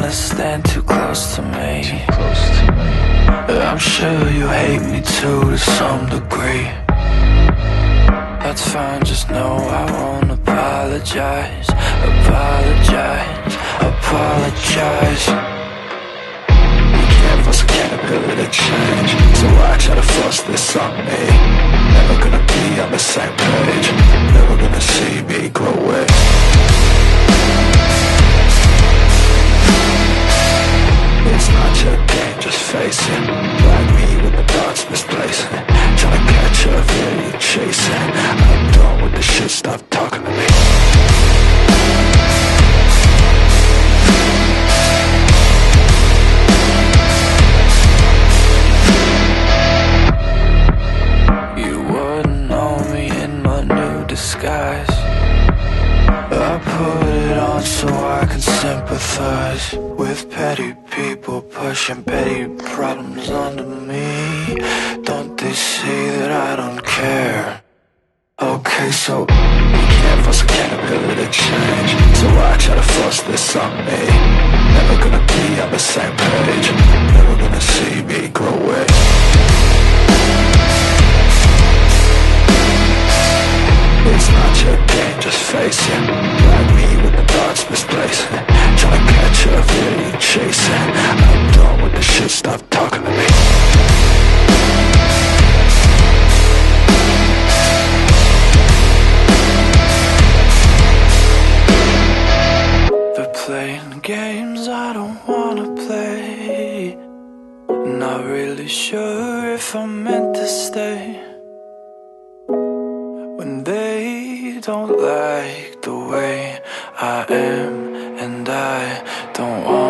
wanna stand too close to me. I'm sure you hate me too to some degree. That's fine, just know I won't apologize. Apologize, apologize. You can't force a caterpillar to change, so I try to force this on me. Never gonna be on the same page, never gonna see me grow away. It's not your game, just face it. Like me with the thoughts misplacing. Trying to catch up, yeah, you're chasing. I'm done with this shit, stop talking to me. You wouldn't know me in my new disguise. I put it on so I can sympathize with petty people pushing petty problems onto me. Don't they see that I don't care? Okay, so you can't force a caterpillar to change, so I try to force this on me. Never gonna be on the same page, never gonna see me grow away. It's not your game, just face it. Like me with the thoughts misplacing. Trying to catch up, yeah, you're chasing. I'm done with this shit, stop talking to me. They're playing games I don't wanna play. Not really sure if I'm meant to stay when they don't like the way I am, and I don't want